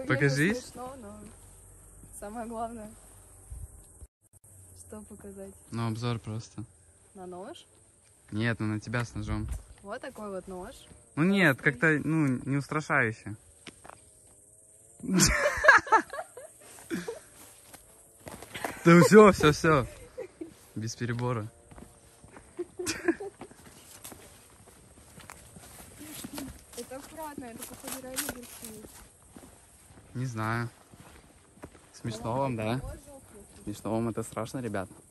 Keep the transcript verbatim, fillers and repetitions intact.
Покажись. Смешно, но самое главное, что показать. Ну, обзор просто. На нож? Нет, ну на тебя с ножом. Вот такой вот нож. Ну нет, как-то, ну, не устрашающе. Да все, все, все. Без перебора. Это аккуратно, это походу реально большие. Не знаю. Смешно вам, да? Смешно вам это страшно, ребят?